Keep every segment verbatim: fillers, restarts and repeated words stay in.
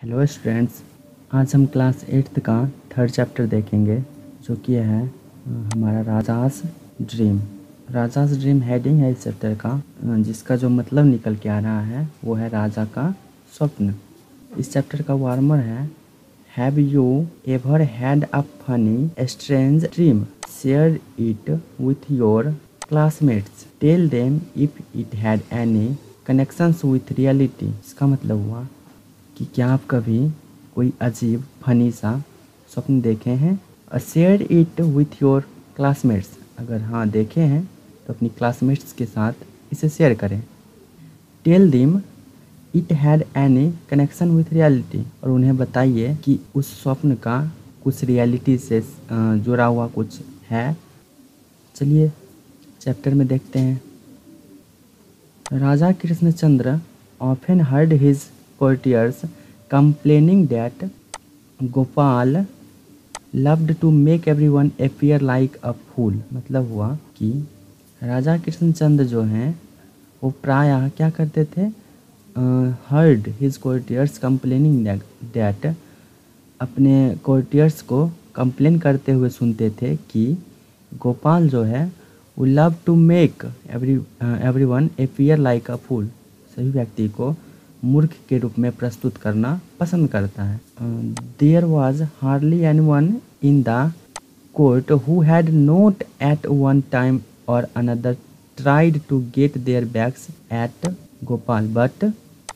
Hello students, आज हम class eighth का थर्ड चैप्टर देखेंगे जो कि है अ, हमारा Raja's dream. Raja's dream heading है इस चैप्टर का, अ, जिसका जो मतलब निकल के आ रहा है वो है राजा का स्वप्न। इस चैप्टर का वार्मर है have you ever had a funny strange dream, share it with your classmates, tell them if it had any connections with reality. इसका मतलब हुआ कि क्या आप कभी कोई अजीब फनी सा स्वप्न देखे हैं? और share it with your classmates, अगर हाँ देखे हैं तो अपनी क्लासमेट्स के साथ इसे शेयर करें। Tell them it had any connection with reality, और उन्हें बताइए कि उस स्वप्न का कुछ रियलिटी से अ, जुड़ा हुआ कुछ है। चलिए चैप्टर में देखते हैं। Raja Krishnachandra often heard his courtiers complaining that Gopal loved to make everyone appear like a fool। मतलब हुआ कि राजा कृष्णचंद्र जो हैं वो प्रायः क्या करते थे, heard his courtiers complaining that, अपने कोर्टियर्स को कंप्लेन करते हुए सुनते थे कि गोपाल जो है वो love to make every everyone appear like a fool, सभी व्यक्ति को मूर्ख के रूप में प्रस्तुत करना पसंद करता है। There was hardly any one in the court who had not at one time or another tried to get their bags at Gopal but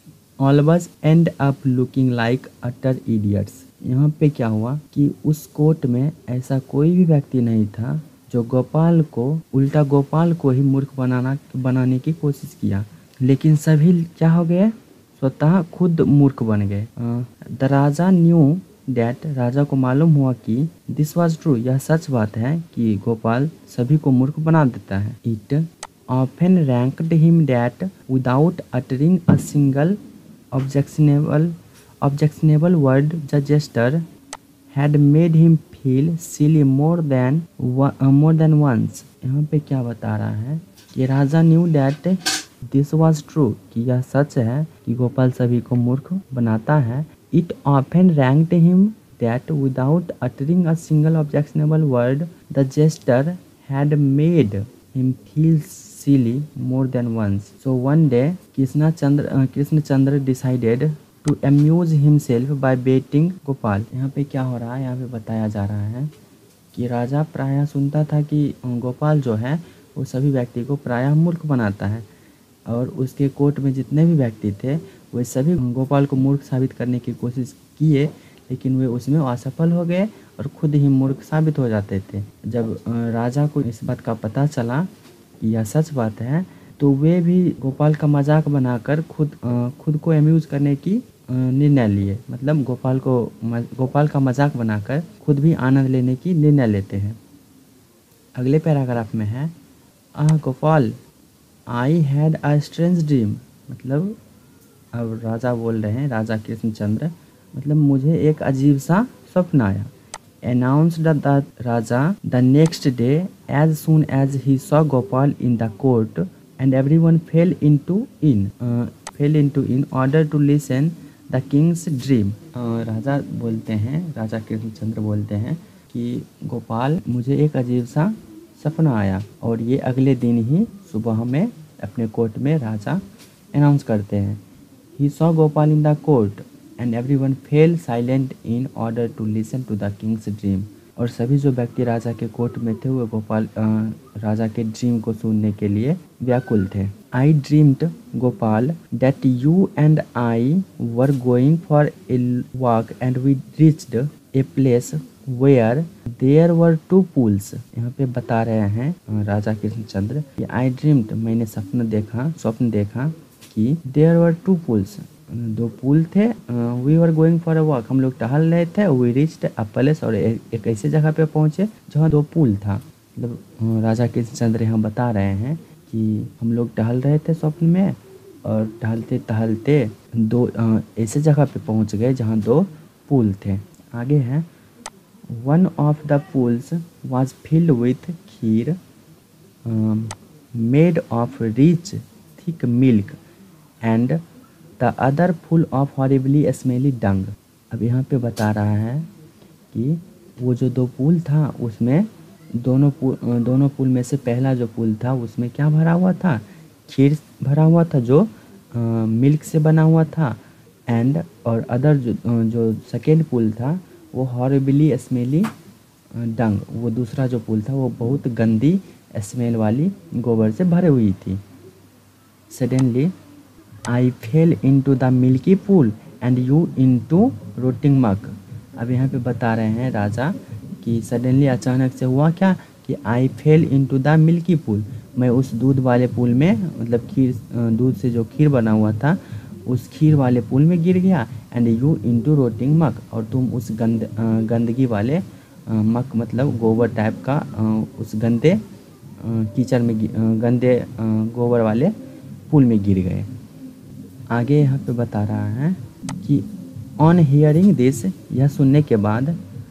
always end up looking like utter idiots. यहाँ पे क्या हुआ कि उस कोर्ट में ऐसा कोई भी व्यक्ति नहीं था जो गोपाल को, उल्टा गोपाल को ही मूर्ख बनाना बनाने की कोशिश किया, लेकिन सभी क्या हो गए, स्वतः खुद मूर्ख बन गए। द राजा न्यू डैट, राजा को मालूम हुआ कि दिस वाज ट्रू, यह सच बात है कि गोपाल सभी को मूर्ख बना देता है। It often ranked him that without uttering a single objectionable objectionable word the gesture had made him feel silly more than uh, more than once। यहाँ पे क्या बता रहा है कि raja knew that this was true, कि यह सच है कि गोपाल सभी को मूर्ख बनाता है। It often ranked him that without uttering a single objectionable word the gesture had made him feel silly more than once। So one day Krishnachandra uh, Krishnachandra decided to amuse himself by baiting Gopal। यहाँ पे क्या हो रहा है, यहाँ पे बताया जा रहा है कि राजा प्रायः सुनता था कि गोपाल जो है वो सभी व्यक्ति को प्रायः मूर्ख बनाता है, और उसके कोर्ट में जितने भी व्यक्ति थे वे सभी गोपाल को मूर्ख साबित करने की कोशिश किए, लेकिन वे उसमें असफल हो गए और खुद ही मूर्ख साबित हो जाते थे। जब राजा को इस बात का पता चला कि यह सच बात है तो वे भी गोपाल का मजाक बनाकर खुद खुद को अम्यूज करने की निर्णय लिए। मतलब गोपाल को गोपाल का मजाक बनाकर खुद भी आनंद लेने की निर्णय लेते हैं। अगले पैराग्राफ में है ah Gopal I had a strange dream. मतलब अब राजा बोल रहे हैं, राजा कृष्णचंद्र, मतलब मुझे एक अजीब सा स्वप्न आया। announced the Raja the next day as soon as he saw Gopal in the court, and everyone fell into in uh, fell into in order to listen the king's dream। uh, राजा बोलते हैं, राजा कृष्णचंद्र बोलते हैं कि गोपाल मुझे एक अजीब सा सपना आया, और ये अगले दिन ही सुबह में अपने कोर्ट में राजा अनाउंस करते हैं। He saw Gopal in the court and everyone fell silent in order to listen to the king's dream। और सभी जो व्यक्ति राजा के कोर्ट में थे वो गोपाल आ, राजा के ड्रीम को सुनने के लिए व्याकुल थे। I dreamed Gopal that you and I were going for a walk and we reached a place where there were two pools। यहाँ पे बता रहे हैं राजा कृष्णचंद्र कि I dreamed, मैंने सपना देखा स्वप्न देखा कि there were two pools, दो पुल थे। We were going for a walk, हम लोग टहल रहे थे। वी रिच्ड अ पैलेस, और एक ऐसी जगह पे पहुँचे जहाँ दो पुल था। मतलब राजा कृष्णचंद्र यहाँ बता रहे हैं कि हम लोग टहल रहे थे स्वप्न में, और टहलते टहलते दो ऐसे जगह पे पहुँच गए जहाँ दो पुल थे। आगे है one of the pools was filled with kheer made of rich thick milk and the other full of horribly smelly dung. अब यहाँ पे बता रहा है कि वो जो दो पुल था उसमें दोनों पुल दोनों पुल में से पहला जो पुल था उसमें क्या भरा हुआ था, खीर भरा हुआ था जो आ, मिल्क से बना हुआ था। एंड और अदर जो जो सेकेंड पुल था वो हॉरिबली स्मेली डंग, वो दूसरा जो पुल था वो बहुत गंदी स्मेल वाली गोबर से भरी हुई थी। Suddenly I fell into the milky pool and you into rotting muck. अब यहाँ पे बता रहे हैं राजा कि सडनली अचानक से हुआ क्या कि I fell into the milky pool, मैं उस दूध वाले पूल में, मतलब खीर दूध से जो खीर बना हुआ था उस खीर वाले पूल में गिर गया। And you into rotting muck, और तुम उस गंद गंदगी वाले मक मतलब गोबर टाइप का उस गंदे कीचड़ में, गंदे गोबर वाले पूल में गिर गए। आगे यहाँ पे बता रहा है कि ऑन हियरिंग दिस, यह सुनने के बाद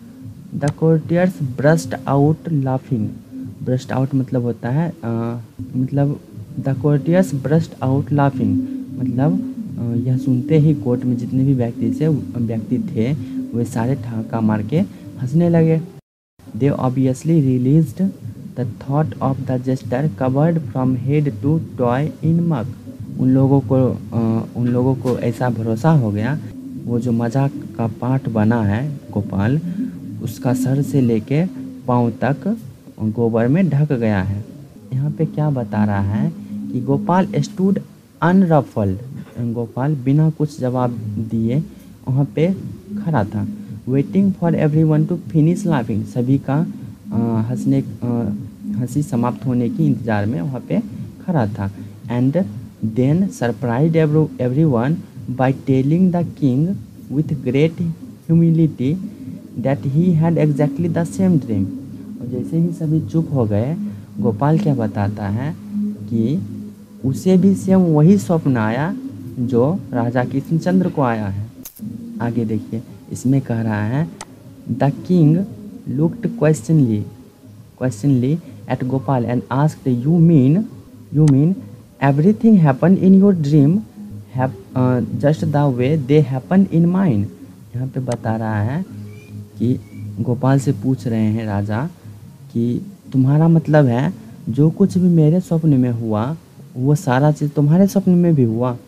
the courtiers burst out laughing. Burst out मतलब होता है आ, मतलब the courtiers burst out laughing, मतलब आ, यह सुनते ही कोर्ट में जितने भी व्यक्ति से व्यक्ति थे वे सारे ठहाका मार के हंसने लगे। They obviously relished the thought of the jester covered from head to toe in muck. उन लोगों को आ, उन लोगों को ऐसा भरोसा हो गया, वो जो मजाक का पार्ट बना है गोपाल, उसका सर से लेके पाँव तक गोबर में ढक गया है। यहाँ पे क्या बता रहा है कि गोपाल स्टूड अनरफल्ड, गोपाल बिना कुछ जवाब दिए वहाँ पे खड़ा था। Waiting for everyone to finish laughing, सभी का हंसने हंसी समाप्त होने की इंतज़ार में वहाँ पे खड़ा था। And then surprise everyone by telling the king with great humility that he had exactly the same dream. और जैसे ही सभी चुप हो गए, गोपाल क्या बताता है कि उसे भी सेम वही स्वप्न आया जो राजा कृष्णचंद्र को आया है। आगे देखिए, इसमें कह रहा है the king looked questioningly questioningly at Gopal and asked you mean you mean everything happen in your dream just the way they happen in mind. यहाँ पे बता रहा है कि गोपाल से पूछ रहे हैं राजा कि तुम्हारा मतलब है जो कुछ भी मेरे स्वप्न में हुआ वो सारा चीज़ तुम्हारे स्वप्न में भी हुआ।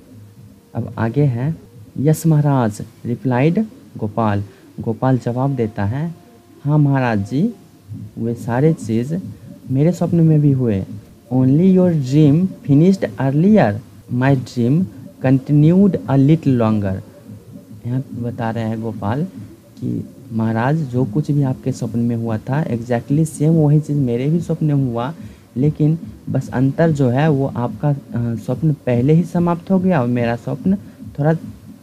अब आगे है, यस महाराज रिप्लाइड गोपाल। गोपाल जवाब देता है, हाँ महाराज जी, वे सारे चीज़ मेरे स्वप्न में भी हुए। Only your dream finished earlier, my dream continued a little longer. यहाँ बता रहे हैं गोपाल कि महाराज जो कुछ भी आपके स्वप्न में हुआ था एग्जैक्टली सेम वही चीज़ मेरे भी स्वप्न में हुआ, लेकिन बस अंतर जो है वो आपका स्वप्न पहले ही समाप्त हो गया और मेरा स्वप्न थोड़ा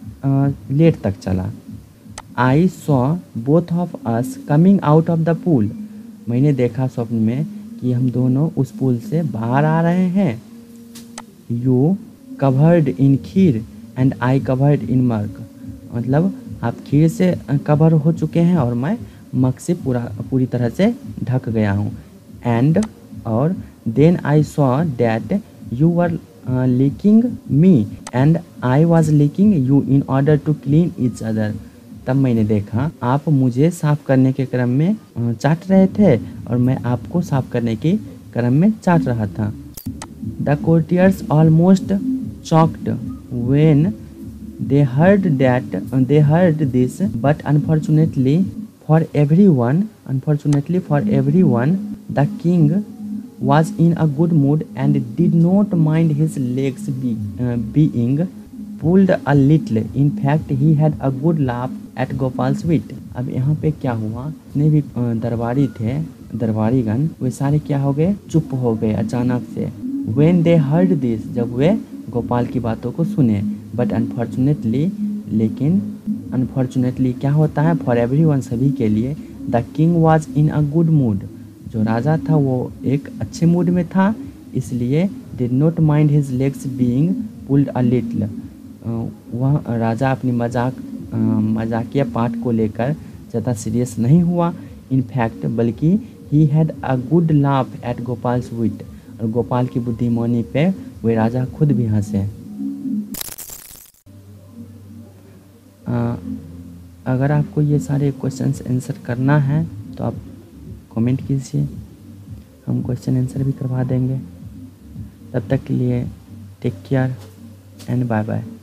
लेट तक चला। I saw both of us coming out of the pool, मैंने देखा स्वप्न में कि हम दोनों उस पूल से बाहर आ रहे हैं। You covered in kheer and I covered in muck, मतलब आप खीर से कवर हो चुके हैं और मैं मग से पूरा पूरी तरह से ढक गया हूँ। एंड और then I saw that you were licking me and I was licking you in order to clean each other. तब मैंने देखा आप मुझे साफ़ करने के क्रम में चाट रहे थे और मैं आपको साफ़ करने के क्रम में चाट रहा था। The courtiers almost choked when they heard that they heard this, but unfortunately for everyone unfortunately for everyone the king was in a good mood and did not mind his legs be, uh, being pulled a little. In fact he had a good laugh at Gopal's wit. अब यहाँ पे क्या हुआ, जितने भी दरबारी थे दरबारीगण वे सारे क्या हो गए, चुप हो गए अचानक से। when they heard this, जब वे गोपाल की बातों को सुने। बट अनफॉर्चुनेटली, लेकिन अनफॉर्चुनेटली क्या होता है, फॉर एवरीवन सभी के लिए, the king was in a good mood, जो राजा था वो एक अच्छे मूड में था, इसलिए did not mind his legs being pulled a little, वह राजा अपनी मजाक मजाकिया पाठ को लेकर ज़्यादा सीरियस नहीं हुआ। इनफैक्ट बल्कि he had a good laugh at Gopal's wit, और गोपाल की बुद्धिमानी पे वे राजा खुद भी हंसे। अगर आपको ये सारे क्वेश्चंस आंसर करना है तो आप कमेंट कीजिए, हम क्वेश्चन आंसर भी करवा देंगे। तब तक के लिए take care and bye bye.